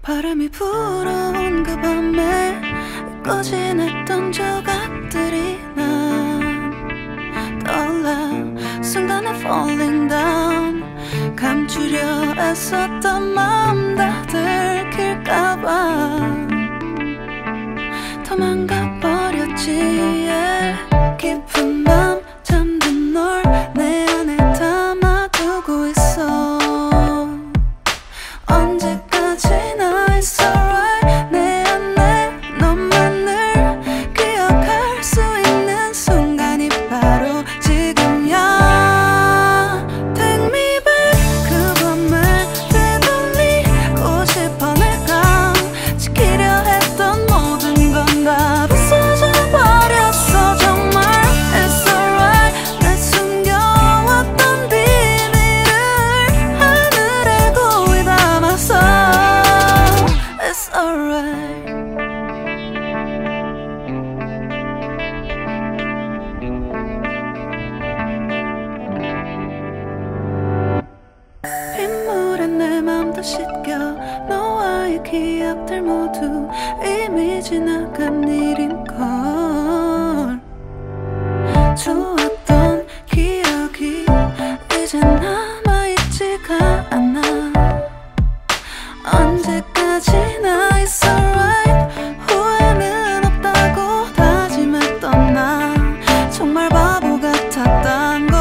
바람이 불어온 그 밤에 꺼지냈던 조각들이 난 떠올라 순간에 falling down 감추려 애썼던 마음 다 들킬까봐 도망가 버렸지 yeah. 깊은 밤 잠든 널 내 안에 담아두고 있어 언제까지나 it's alright 내 안에 너만을 기억할 수 있는 순간이 바로 지금이야 Take me back 그 밤을 되돌리고 싶어 내가 지키려 했던 모든 건 다 부서져 버렸어 정말 It's alright 내 숨겨왔던 비밀을 하늘에 고이 담았어 It's alright 빗물에 내 맘도 씻겨 너와의 기억들 모두 이미 지나간 일인걸 좋았던 기억이 이제 남아있지가 않아 언제까지나 it's alright 후회는 없다고 다짐했던 나 정말 바보 같았단 걸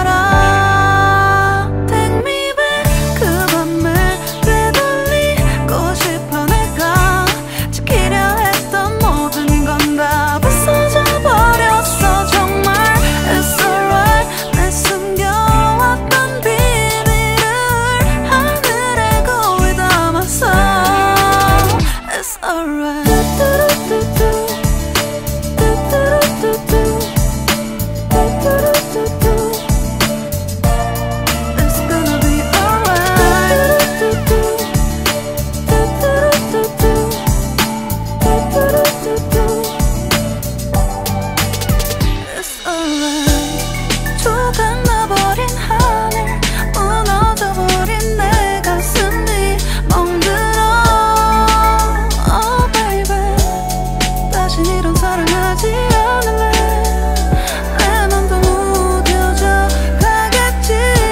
알아 Take me back 그 밤을 되돌리고 싶어 내가 지키려 했던 모든 건 다 부서져 버렸어 정말 It's alright 내 숨겨왔던 비밀을 하늘에 고이 담았어 It's alright It's gonna be alright It's alright 조각나버린 하늘 무너져버린 내 가슴이 멍들어 Oh baby 다신 이런 사랑하지 않을래 내 맘도 무뎌져 가겠지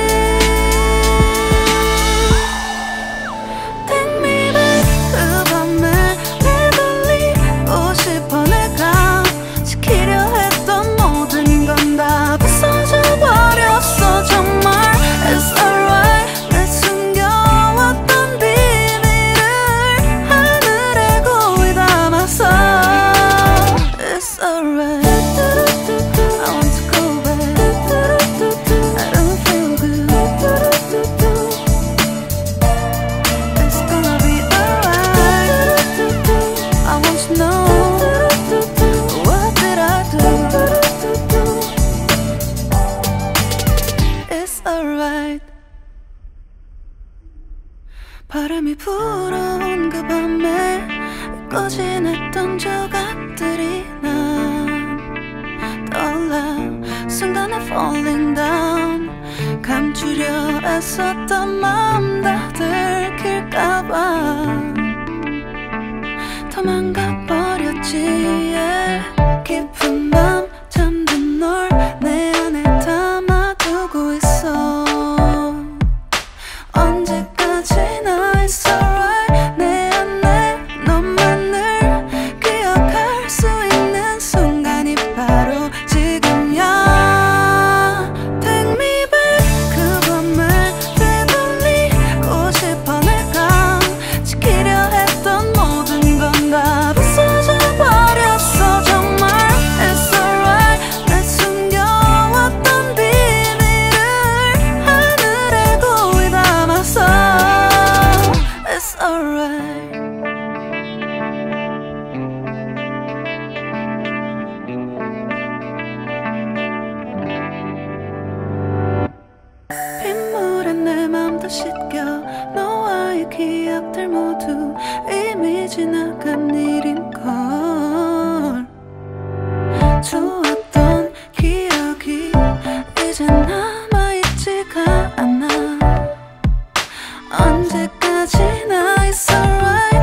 Take me back 그 밤을 되돌리고 싶어 내가 지키려 했던 모든 건 다 부서져 버렸어 정말 It's alright 내 숨겨왔던 비밀을 하늘에 고이 담았어 It's alright I want to go back I don't feel good It's gonna be alright I want to know what did I do It's alright 바람이 불어온 그 밤에 꺼지냈던 조각들이 난 떠올라 순간에 falling down 감추려 애썼던 마음 다 들킬까봐 도망가 버렸지 yeah. 깊은 밤 잠든 널 내 안에 담아두고 있어 언제까지나 it's alright 내 안에 너만을 기억할 수 있는 순간이 바로 지금이야 Take me back 그 밤을 되돌리고 싶어 내가 지키려 했던 모든 건 다 부서져 버렸어 정말 It's alright 내 숨겨왔던 비밀을 하늘에 고이 담았어 It's alright 빗물에 내 맘도 씻겨 너와의 기억들 모두 이미 지나간 일인걸 좋았던 기억이 이제 남아있지가 않아 언제까지나 it's alright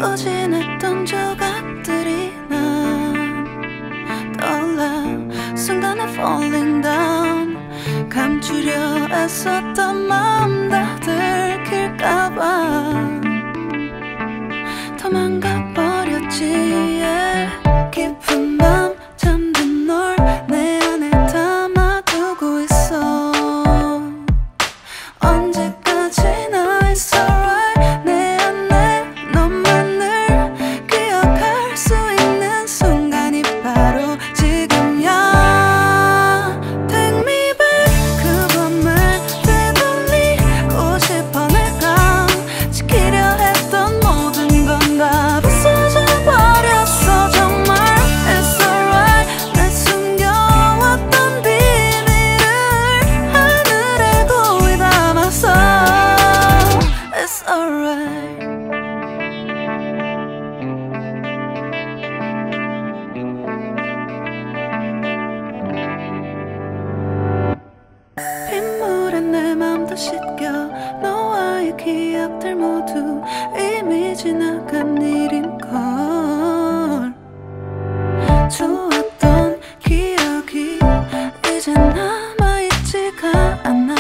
잊고 지냈던 조각들이 난 떠올라 순간에 falling down 감추려 애썼던 마음 다 들킬까봐 도망가 버렸지 yeah. 깊은 밤 잠든 널 내 안에 담아두고 있어 언제까지나 it's alright 내 안에 너만을 기억할 수 있는 순간이 바로 지금이야 Take me back 그 밤을 되돌리고 싶어 내가 지키려 했던 모든 건 다 부서져 버렸어 정말 It's alright 내 숨겨왔던 비밀을 하늘에 고이 담았어 It's alright 빗물에 내 맘도 씻겨 너와의 기억들 모두 이미 지나간 일인걸 좋았던 기억이 이제 남아있지가 않아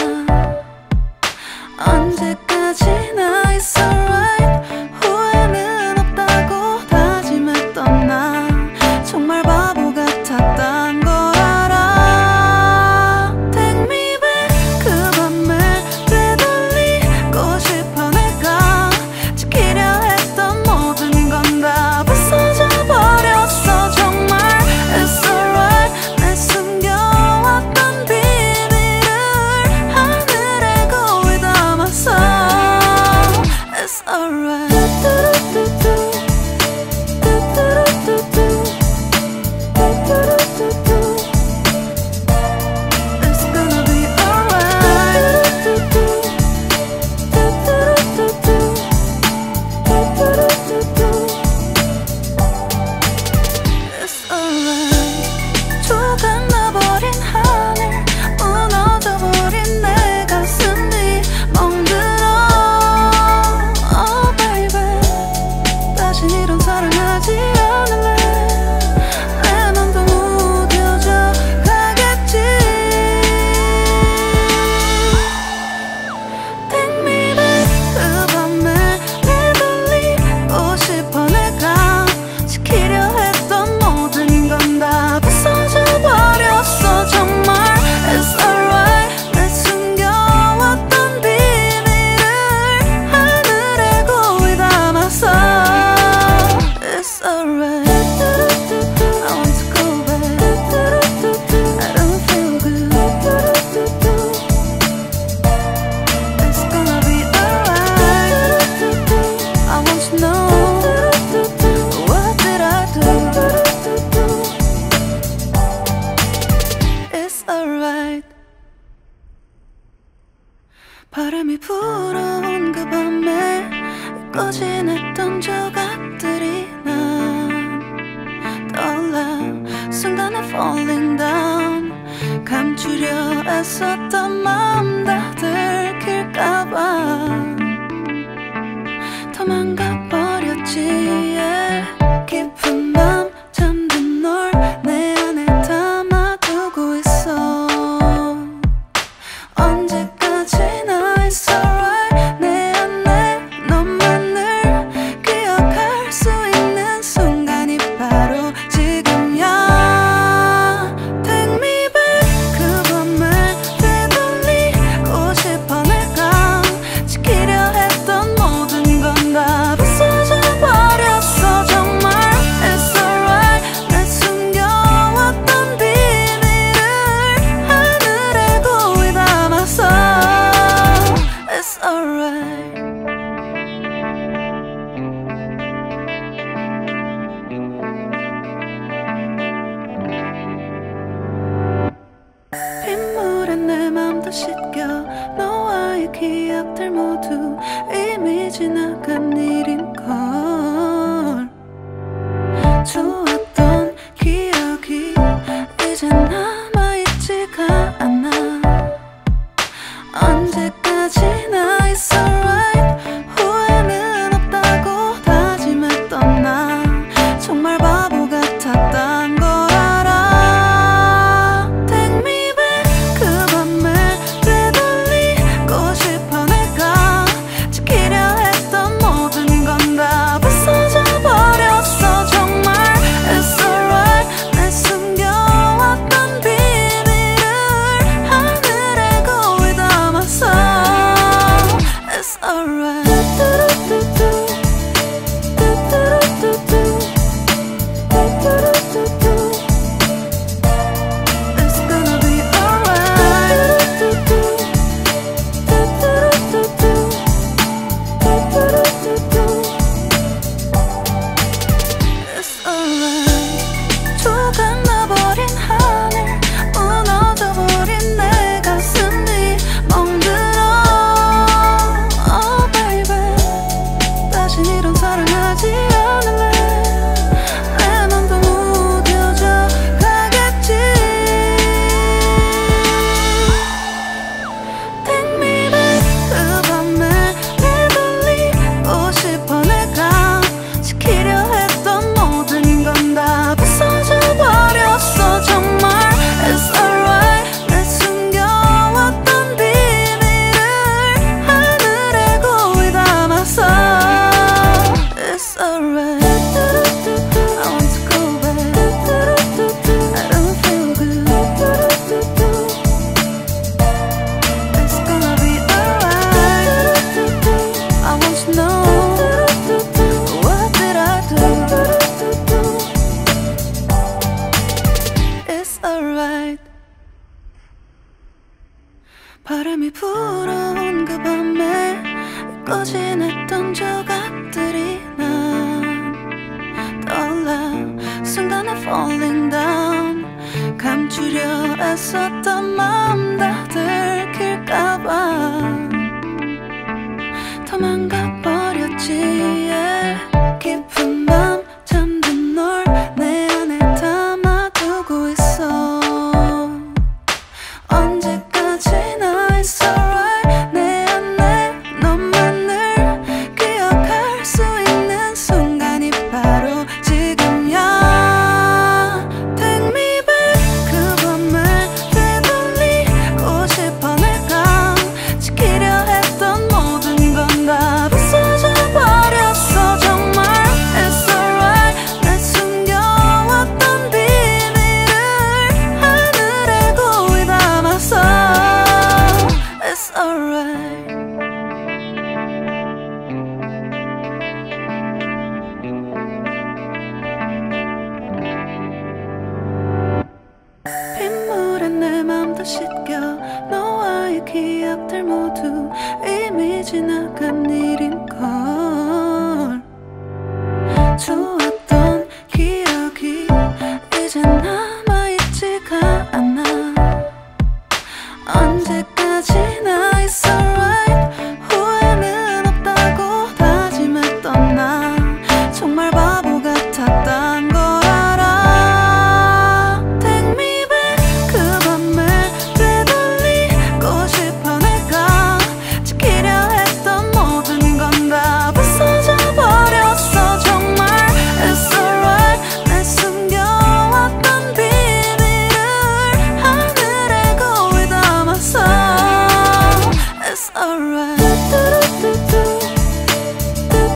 언제까지나 it's alright 후회는 없다고 다짐했던 나 정말 바보 같았단 걸 알아 Take me back 그 밤을 되돌리고 싶어 내가 지키려 했던 모든 건 다 부서져 버렸어 정말 It's alright 내 숨겨왔던 비밀을 하늘에 고이 담았어 It's alright It's gonna be alright It's alright 조각나버린 하늘 무너져버린 내 가슴이 멍들어 Oh baby 다신 이런 사랑하지 않을래 내 맘도 무뎌져 가겠지 Take me back 그 밤을 되돌리고 싶어 내가 지키려 했던 모든 건 다 부서져 버렸어 정말 It's alright 내 숨겨왔던 비밀을 하늘에 고이 담았어 It's alright I want to go back I don't feel good It's gonna be alright I want to know what did I do It's alright 바람이 불어온 그 밤에 잊고 지냈던 조각들이 난 떠올라 순간에 falling down 감추려 애썼던 마음 다 들킬까봐 도망가 버렸지 yeah. 깊은 밤 잠든 널 내 안에 담아두고 있어 언제까지나 it's alright 내 안에 너만을 기억할 수 있는 순간이 바로 지금이야 Take me back 그 밤을 되돌리고 싶어 내가 지키려 했던 모든 건 다 부서져 버렸어 정말 It's alright 내 숨겨왔던 비밀을 하늘에 고이 담았어 It's alright 빗물에 내 맘도 씻겨 너와의 기억들 모두 이미 지나간 일인걸 좋았던 기억이 이제 남아있지가 않아 언제까지나 it's alright 후회는 없다고 다짐했던 It's alright. I want to go back. I don't feel good. It's gonna be alright. I want to know, what did I do? It's alright. 바람이 불어온 그 밤에 잊고 지냈던 조각들이 난 떠올라. 순간에 falling down. 감추려 애썼던 마음 다 들킬까봐